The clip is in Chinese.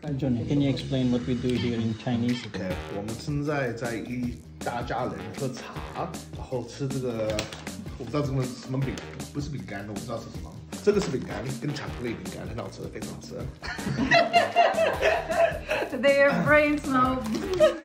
Johnny, can you explain what we do here in Chinese? OK， 我们现在一大家人喝茶，然后吃这个，我不知道这个什么饼，不是饼干的，我不知道是什么。这个是饼干，跟巧克力饼干，很好吃，非常好吃。 Their brains now